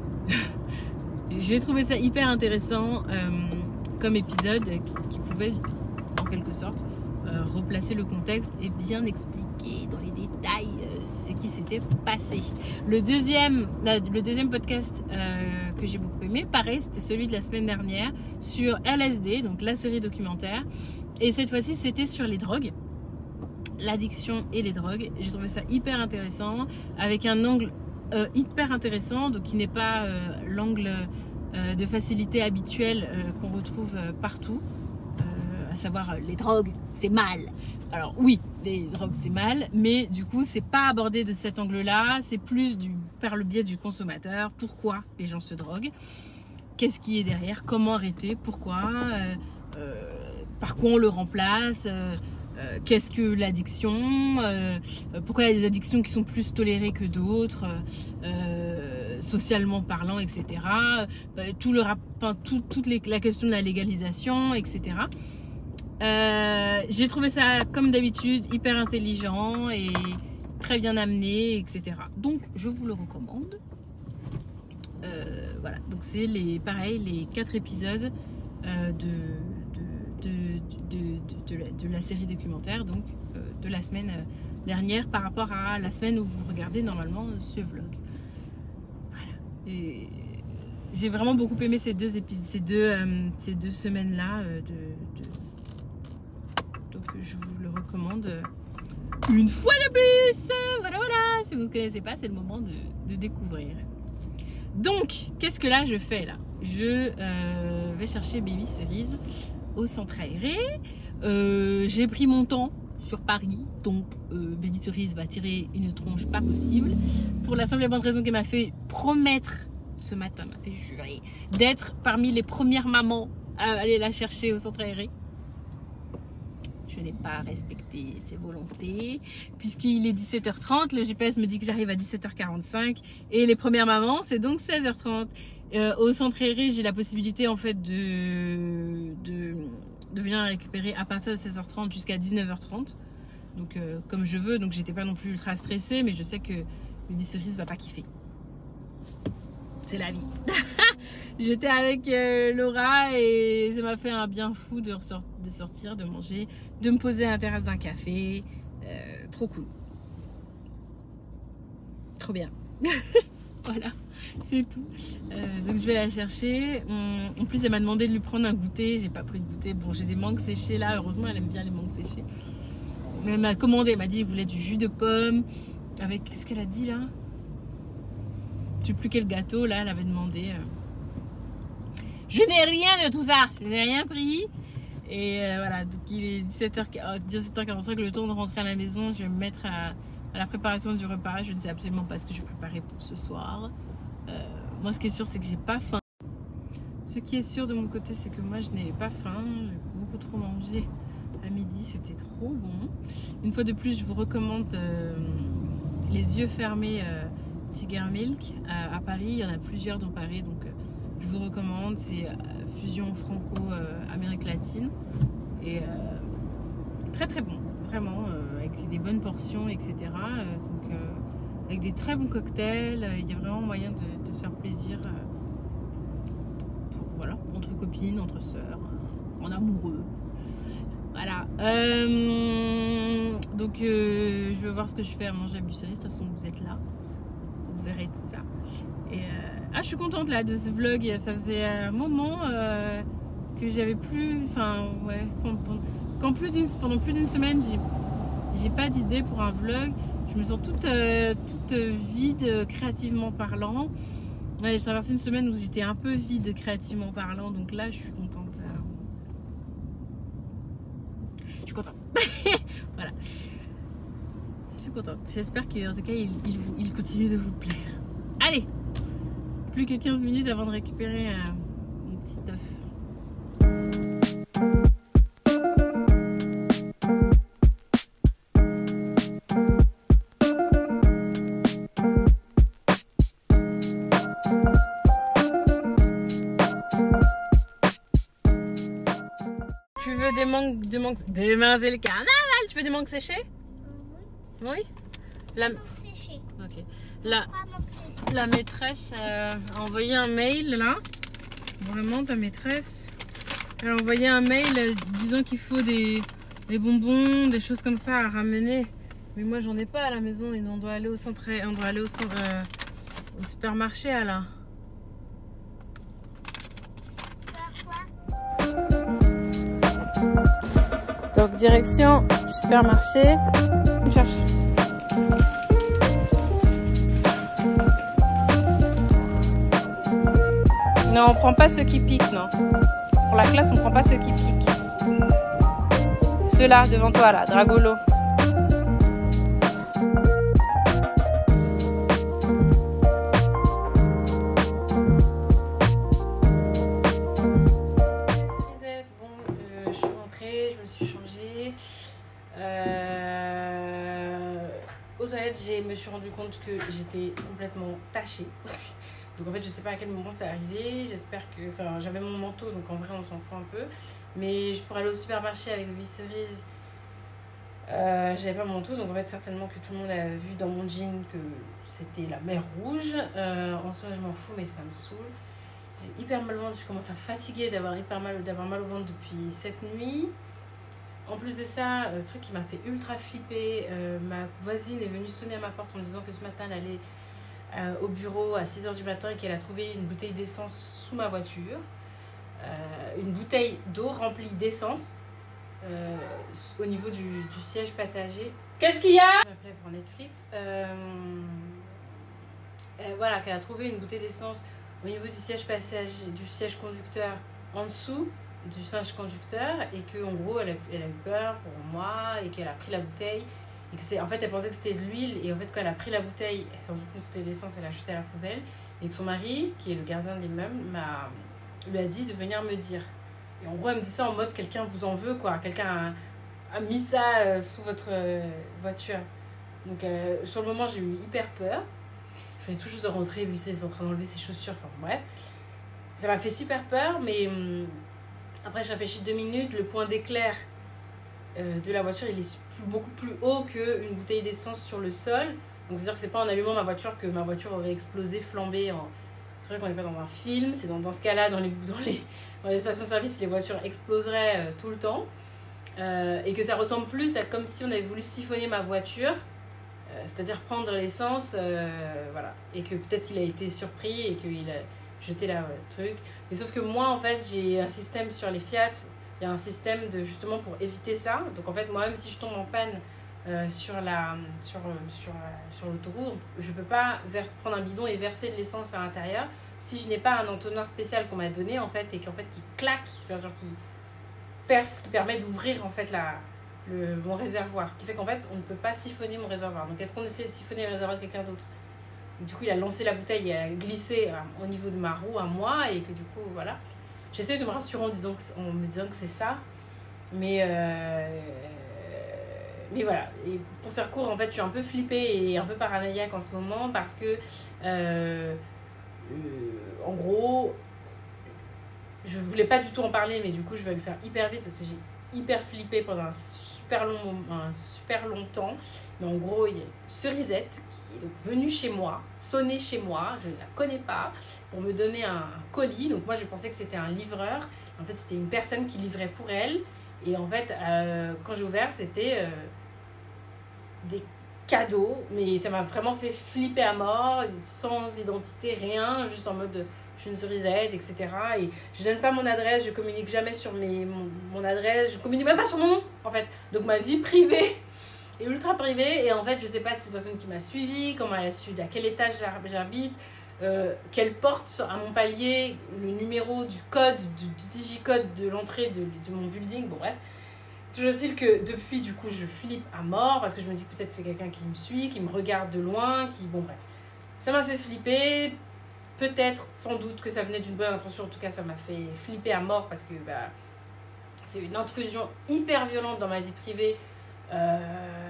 j'ai trouvé ça hyper intéressant euh, comme épisode qui, qui pouvait en quelque sorte euh, replacer le contexte et bien expliquer dans les détails euh, ce qui s'était passé. Le deuxième, la, le deuxième podcast euh, que j'ai beaucoup aimé, pareil, c'était celui de la semaine dernière sur L S D, donc la série documentaire. Et cette fois-ci, c'était sur les drogues, l'addiction et les drogues. J'ai trouvé ça hyper intéressant, avec un angle euh, hyper intéressant, donc qui n'est pas euh, l'angle euh, de facilité habituel euh, qu'on retrouve euh, partout. À savoir les drogues, c'est mal. Alors oui, les drogues c'est mal, mais du coup c'est pas abordé de cet angle-là, c'est plus du, par le biais du consommateur, pourquoi les gens se droguent.
qu'est-ce qui est derrière, comment arrêter, pourquoi, euh, euh, par quoi on le remplace, euh, euh, qu'est-ce que l'addiction, euh, pourquoi il y a des addictions qui sont plus tolérées que d'autres, euh, socialement parlant, et cetera. Euh, tout le rap, enfin, tout, toute les, la question de la légalisation, et cetera. Euh, j'ai trouvé ça, comme d'habitude, hyper intelligent et très bien amené, et cetera. Donc, je vous le recommande. Euh, voilà, donc c'est les, pareil, les quatre épisodes euh, de, de, de, de, de, de, la, de la série documentaire, donc euh, de la semaine dernière par rapport à la semaine où vous regardez normalement ce vlog. Voilà. Et j'ai vraiment beaucoup aimé ces deux épisodes, ces deux, euh, ces deux semaines-là. Euh, de, de... Donc je vous le recommande une fois de plus. Voilà, voilà. Si vous ne connaissez pas, c'est le moment de, de découvrir. Donc, qu'est-ce que là je fais là? Je euh, vais chercher Baby Cerise au centre aéré. Euh, j'ai pris mon temps sur Paris, donc euh, Baby Cerise va tirer une tronche pas possible. Pour la simple et bonne raison qu'elle m'a fait promettre ce matin, m'a fait jurer d'être parmi les premières mamans à aller la chercher au centre aéré. Je n'ai pas respecté ses volontés puisqu'il est dix-sept heures trente, le G P S me dit que j'arrive à dix-sept heures quarante-cinq et les premières mamans c'est donc seize heures trente. Euh, au centre aéré j'ai la possibilité en fait de, de, de venir la récupérer à partir de seize heures trente jusqu'à dix-neuf heures trente, donc euh, comme je veux, donc j'étais pas non plus ultra stressée, mais je sais que Baby Cerise va pas kiffer. C'est la vie. J'étais avec euh, Laura et ça m'a fait un bien fou de, de sortir, de manger, de me poser à la terrasse d'un café. Euh, trop cool. Trop bien. Voilà, c'est tout. Euh, donc je vais la chercher. En plus, elle m'a demandé de lui prendre un goûter. J'ai pas pris de goûter. Bon, j'ai des mangues séchées là. Heureusement, elle aime bien les mangues séchées. Mais elle m'a commandé. Elle m'a dit qu'elle voulait du jus de pomme. Avec, qu'est-ce qu'elle a dit là? Je sais plus quel gâteau là. Elle avait demandé. Euh... Je n'ai rien de tout ça. Je n'ai rien pris. Et euh, voilà, donc il est dix-sept heures quarante-cinq. Le temps de rentrer à la maison, je vais me mettre à, à la préparation du repas. Je ne sais absolument pas ce que je vais préparer pour ce soir. Euh, moi, ce qui est sûr, c'est que j'ai pas faim. Ce qui est sûr de mon côté, c'est que moi, je n'avais pas faim. J'ai beaucoup trop mangé à midi. C'était trop bon. Une fois de plus, je vous recommande euh, les yeux fermés euh, Tiger Milk à, à Paris. Il y en a plusieurs dans Paris, donc euh, je vous recommande. C'est euh, fusion franco-amérique euh, latine et euh, très très bon, vraiment euh, avec des bonnes portions, et cetera. Euh, donc euh, avec des très bons cocktails. Euh, il y a vraiment moyen de, de se faire plaisir. Euh, pour, pour, voilà, entre copines, entre sœurs, en amoureux. Voilà. Euh, donc euh, je vais voir ce que je fais à manger à Baby Cerise. De toute façon, vous êtes là. Vous verrez tout ça. Et euh, ah, je suis contente là de ce vlog. Ça faisait un moment euh, que j'avais plus. Enfin, ouais. Quand plus d'une, pendant plus d'une semaine, j'ai pas d'idée pour un vlog. Je me sens toute, euh, toute vide créativement parlant. Ouais, j'ai traversé une semaine où j'étais un peu vide créativement parlant. Donc là, je suis contente. Je suis contente. Voilà. Je suis contente. J'espère qu'en tout cas, il, il, il continue de vous plaire. Allez, plus que quinze minutes avant de récupérer euh, mon petit œuf. Tu veux des mangues, des mangues, demain c'est le carnaval. Tu veux des mangues séchées? Oui. Oui. La... Ok. La, la maîtresse euh, a envoyé un mail là. Vraiment, ta maîtresse. Elle a envoyé un mail euh, disant qu'il faut des, des bonbons, des choses comme ça à ramener. Mais moi, j'en ai pas à la maison et on doit aller au centre, on doit aller au, centre, euh, au supermarché à là. Donc direction supermarché. On cherche. Non, on prend pas ceux qui piquent, non. Pour la classe, on prend pas ceux qui piquent. Ceux-là, devant toi, là, Dragolo.
suis rendu compte que j'étais complètement tachée. Donc en fait, je sais pas à quel moment c'est arrivé. J'espère que... Enfin, j'avais mon manteau, donc en vrai, on s'en fout un peu. Mais je pourrais aller au supermarché avec huit cerises. Euh, j'avais pas mon manteau, donc en fait, certainement que tout le monde a vu dans mon jean que c'était la mer Rouge. Euh, en soi, je m'en fous, mais ça me saoule. J'ai hyper mal au ventre. Je commence à fatiguer d'avoir hyper mal, d'avoir mal au ventre depuis cette nuit. En plus de ça, le truc qui m'a fait ultra flipper, euh, ma voisine est venue sonner à ma porte en me disant que ce matin, elle allait euh, au bureau à six heures du matin et qu'elle a trouvé une bouteille d'essence sous ma voiture. Euh, une bouteille d'eau remplie d'essence euh, au niveau du, du siège passager. Qu'est-ce qu'il y a? Je m'appelais pour Netflix. Euh, euh, voilà, qu'elle a trouvé une bouteille d'essence au niveau du siège passager, du siège conducteur en dessous du siège conducteur, et que en gros elle a, elle a eu peur pour moi et qu'elle a pris la bouteille et que c'est en fait elle pensait que c'était de l'huile, et en fait quand elle a pris la bouteille elle s'est rendue compte que c'était de l'essence, elle l'a acheté à la poubelle, et que son mari qui est le gardien de l'immeuble m'a lui a dit de venir me dire, et en gros elle me dit ça en mode quelqu'un vous en veut quoi, quelqu'un a, a mis ça euh, sous votre euh, voiture. Donc euh, sur le moment j'ai eu hyper peur, je venais tout juste de rentrer, lui c'est en train d'enlever ses chaussures, enfin bref ça m'a fait super peur. Mais hum, après, j'ai réfléchi deux minutes, le point d'éclair euh, de la voiture, il est beaucoup plus haut qu'une bouteille d'essence sur le sol. Donc, c'est-à-dire que c'est pas en allumant ma voiture que ma voiture aurait explosé, flambé. En... C'est vrai qu'on n'est pas dans un film, c'est dans, dans ce cas-là, dans les, dans les, dans les stations-service, les voitures exploseraient euh, tout le temps. Euh, et que ça ressemble plus à comme si on avait voulu siphonner ma voiture, euh, c'est-à-dire prendre l'essence, euh, voilà. Et que peut-être qu'il a été surpris et qu'il a jeté la ouais, truc. Mais sauf que moi, en fait, j'ai un système sur les Fiat, il y a un système de, justement pour éviter ça. Donc en fait, moi, même si je tombe en panne euh, sur, la, sur, sur, sur l'autoroute, je ne peux pas vers, prendre un bidon et verser de l'essence à l'intérieur si je n'ai pas un entonnoir spécial qu'on m'a donné, en fait, et qui, en fait, qui claque, genre qui perce, qui permet d'ouvrir, en fait, la, le, mon réservoir. Ce qui fait qu'en fait, on ne peut pas siphonner mon réservoir. Donc est-ce qu'on essaie de siphonner le réservoir de quelqu'un d'autre? Du coup, il a lancé la bouteille et elle a glissé euh, au niveau de ma roue à moi, et que du coup, voilà. J'essaie de me rassurer en, disant que, en me disant que c'est ça. Mais, euh, mais voilà. Et pour faire court, en fait, je suis un peu flippée et un peu paranoïaque en ce moment parce que, euh, euh, en gros, je voulais pas du tout en parler, mais du coup, je vais le faire hyper vite parce que j'ai hyper flippé pendant un super, long, un super longtemps. Mais en gros, il y a une Cerisette qui est donc venue chez moi, sonner chez moi, je ne la connais pas, pour me donner un, un colis. Donc moi, je pensais que c'était un livreur. En fait, c'était une personne qui livrait pour elle. Et en fait, euh, quand j'ai ouvert, c'était euh, des cadeaux. Mais ça m'a vraiment fait flipper à mort, sans identité, rien, juste en mode... Je suis une Cerisette, et cetera. Et je donne pas mon adresse, je communique jamais sur mes, mon, mon adresse, je communique même pas sur mon nom, en fait. Donc ma vie privée est ultra privée. Et en fait, je sais pas si c'est une personne qui m'a suivie, comment elle a su, à quel étage j'habite, euh, quelle porte à mon palier, le numéro du code, du, du digicode de l'entrée de, de mon building, bon bref. Toujours est-il que depuis, du coup, je flippe à mort parce que je me dis que peut-être c'est quelqu'un qui me suit, qui me regarde de loin, qui... Bon bref. Ça m'a fait flipper. Peut-être, sans doute, que ça venait d'une bonne intention. En tout cas, ça m'a fait flipper à mort parce que bah, c'est une intrusion hyper violente dans ma vie privée. Euh,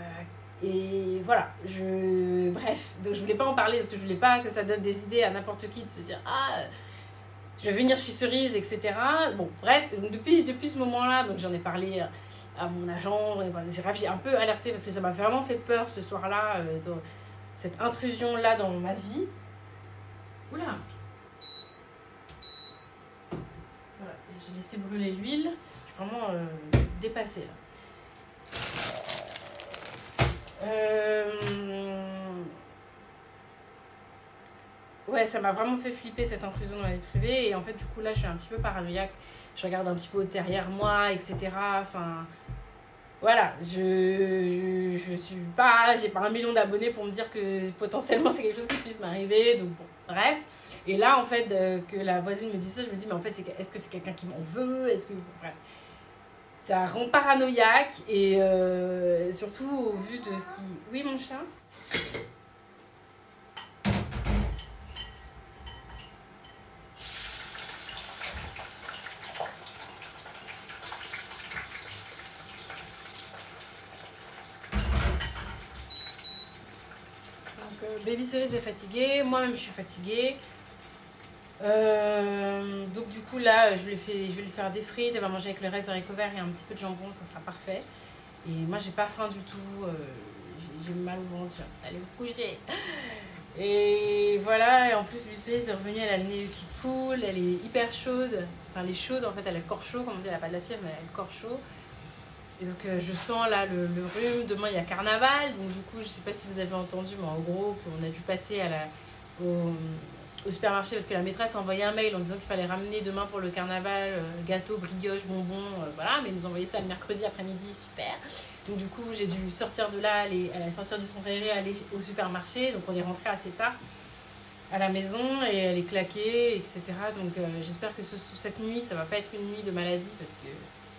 et voilà. Je... Bref, donc je voulais pas en parler parce que je voulais pas que ça donne des idées à n'importe qui de se dire « Ah, je vais venir chez Cerise, et cetera » Bon, bref, donc depuis, depuis ce moment-là, donc j'en ai parlé à mon agent. J'ai un peu alerté parce que ça m'a vraiment fait peur ce soir-là, euh, cette intrusion-là dans ma vie. Oula. Voilà, j'ai laissé brûler l'huile. Je suis vraiment euh, dépassée là. Euh... Ouais, ça m'a vraiment fait flipper cette intrusion dans la vie privée. Et en fait, du coup, là, je suis un petit peu paranoïaque. Je regarde un petit peu derrière moi, et cetera. Enfin, voilà, je, je suis pas, j'ai pas un million d'abonnés pour me dire que potentiellement c'est quelque chose qui puisse m'arriver. Donc bon, bref. Et là, en fait, euh, que la voisine me dit ça, je me dis, mais en fait, c'est, est-ce que c'est quelqu'un qui m'en veut? Est-ce que... Bref. Ça rend paranoïaque et euh, surtout au vu de ce qui... Oui, mon chat? Baby Cerise est fatiguée, moi-même je suis fatiguée. Euh, donc du coup là, je, lui fais, je vais lui faire des frites, elle va manger avec le reste des haricots verts et un petit peu de jambon, ça sera parfait. Et moi j'ai pas faim du tout, euh, j'ai mal au ventre, allez vous coucher. Et voilà, et en plus Baby Cerise est revenue, elle a le nez qui coule, elle est hyper chaude. Enfin elle est chaude en fait, elle a le corps chaud, comme on dit, elle a pas de la fièvre mais elle a le corps chaud. Et donc euh, je sens là le, le rhume, demain il y a carnaval, donc du coup je sais pas si vous avez entendu, mais en gros on a dû passer à la, au, au supermarché parce que la maîtresse a envoyé un mail en disant qu'il fallait ramener demain pour le carnaval euh, gâteau, brioche, bonbons, euh, voilà, mais ils nous ont envoyé ça le mercredi après-midi, super. Donc du coup j'ai dû sortir de là, aller, aller sortir du centre aéré, aller au supermarché, donc on est rentré assez tard à la maison et elle est claquée, et cetera. Donc euh, j'espère que ce, cette nuit ça va pas être une nuit de maladie parce que...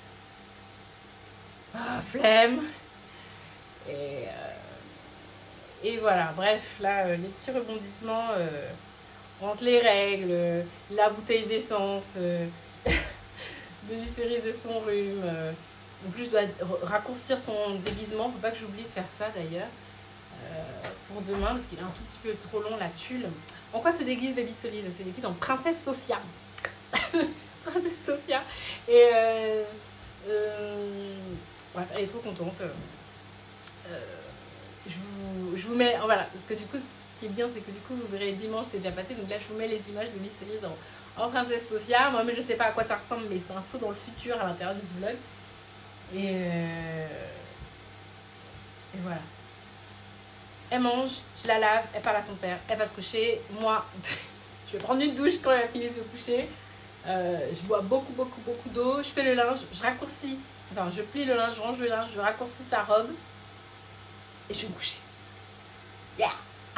Ah, flemme. Et, euh, et voilà, bref, là, euh, les petits rebondissements euh, entre les règles, euh, la bouteille d'essence, euh, Baby Cerise et son rhume. Euh, en plus, je dois raccourcir son déguisement, faut pas que j'oublie de faire ça d'ailleurs, euh, pour demain, parce qu'il est un tout petit peu trop long, la tulle. En quoi se déguise Baby Cerise? Elle se déguise en Princesse Sophia. Princesse Sophia. Et... Euh, euh, bref, elle est trop contente. Euh, je, vous, je vous mets... Voilà, parce que du coup, ce qui est bien, c'est que du coup, vous verrez dimanche, c'est déjà passé. Donc là, je vous mets les images de Baby Cerise en, en Princesse Sophia. Moi, mais je sais pas à quoi ça ressemble, mais c'est un saut dans le futur à l'intérieur de ce vlog. Et, euh, et voilà. Elle mange, je la lave, elle parle à son père, elle va se coucher. Moi, je vais prendre une douche quand elle a fini de se coucher. Euh, je bois beaucoup, beaucoup, beaucoup d'eau. Je fais le linge, je raccourcis. Enfin, je plie le linge, je range le linge, je raccourcis sa robe. Et je vais me coucher. Yeah!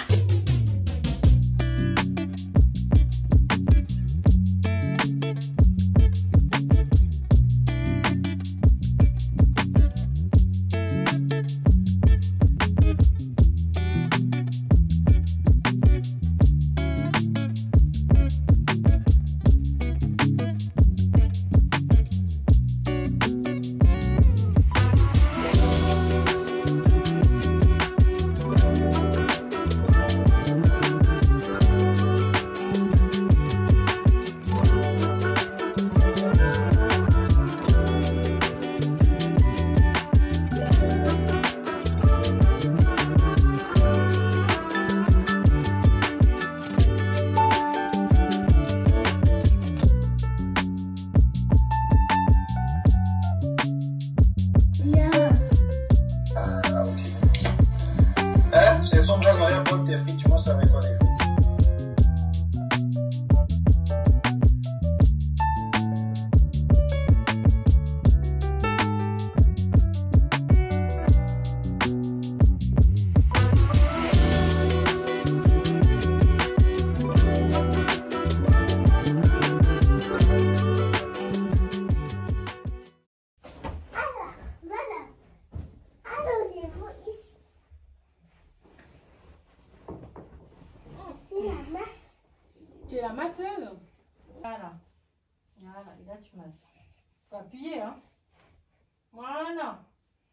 Tu es la masseuse? Voilà. Voilà, et là tu masses. Faut appuyer, hein. Voilà.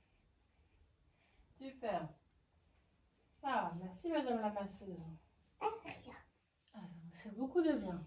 Super. Ah, merci madame la masseuse. Ah, ça me fait beaucoup de bien.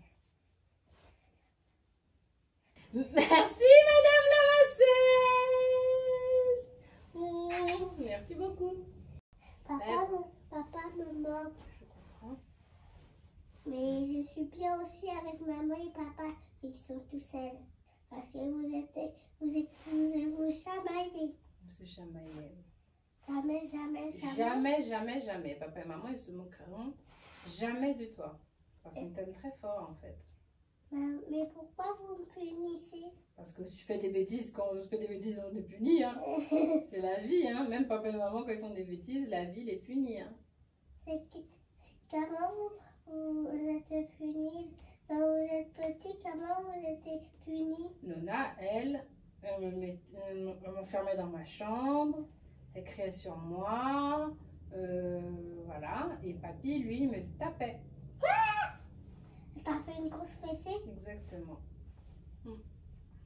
Merci madame la masseuse. Oh, merci beaucoup.
Papa, euh, papa me moque.
Je comprends.
Mais je suis bien aussi avec maman et papa. Ils sont tout seuls. Parce que vous êtes, vous êtes, vous, vous chamaillez.
On se chamaille.
Jamais, jamais, jamais.
Jamais, jamais, jamais. Papa et maman, ils se moqueront jamais de toi. Parce qu'on t'aime très fort, en fait.
Mais pourquoi vous me punissez?
Parce que tu fais des bêtises. Quand on fait des bêtises, on est puni. Hein. C'est la vie. Hein. Même papa et maman, quand ils font des bêtises, la vie les punit. Hein. C'est
comment vous, vous êtes punis? Quand vous êtes petit, comment vous êtes punis?
Nona, elle, elle m'enfermait dans ma chambre. Elle criait sur moi. Euh, voilà. Et papy, lui, me tapait.
T'as fait une grosse fessée?
Exactement.
Hmm.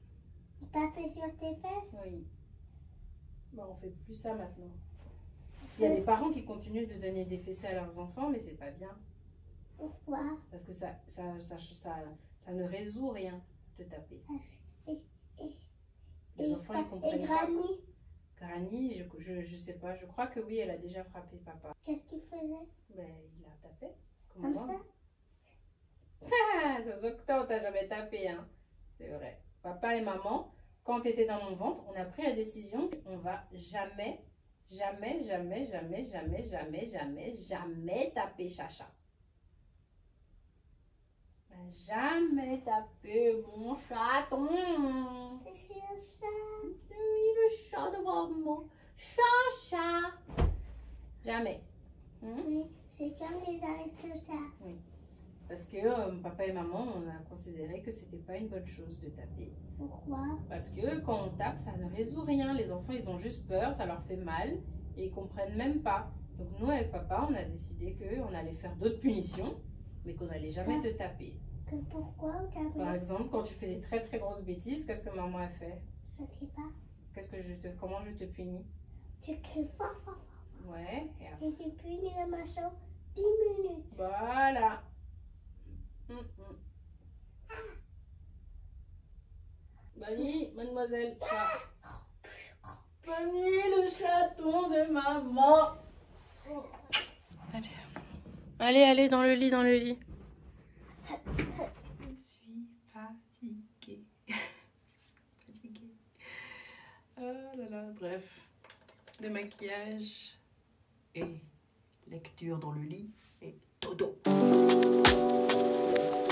Taper sur tes fesses?
Oui. Bon, on fait plus ça maintenant. Il y a des parents qui continuent de donner des fessées à leurs enfants, mais c'est pas bien.
Pourquoi?
Parce que ça, ça, ça, ça, ça ne résout rien de taper.
Et, et,
Les
et,
enfants, ils
et
comprennent pas.
Granny,
Granny, je, je, je sais pas, je crois que oui, elle a déjà frappé papa.
qu'est-ce qu'il faisait?
Ben, il a tapé.
Comme
moi.
ça?
Ah, ça se voit que toi, on t'a jamais tapé, hein. C'est vrai. Papa et maman, quand tu étais dans mon ventre, on a pris la décision qu'on va jamais, jamais, jamais, jamais, jamais, jamais, jamais, jamais taper Chacha. Jamais taper mon chaton.
Je suis un chat.
Oui, le chat de maman. Chacha. Jamais. Hmm?
Oui, c'est quand les arrêts de ça.
Parce que euh, papa et maman, on a considéré que c'était pas une bonne chose de taper.
Pourquoi?
Parce que quand on tape, ça ne résout rien. Les enfants, ils ont juste peur, ça leur fait mal et ils comprennent même pas. Donc nous, avec papa, on a décidé qu'on allait faire d'autres punitions, mais qu'on n'allait jamais te taper.
Que pourquoi ou taper?
Par exemple, quand tu fais des très très grosses bêtises, qu'est-ce que maman a fait?
Je sais pas.
Qu'est-ce que je te, comment je te punis?
Tu cries fort, fort, fort.
Ouais. Et après,
Et tu punis le machin dix minutes.
voilà. Hum, hum. Bonnie, mademoiselle, chat. Bonnie, le chaton de maman. Allez. Allez, allez, dans le lit, dans le lit. Je suis fatiguée. Fatiguée. Oh là là, bref. Le maquillage.
Et lecture dans le lit et dodo.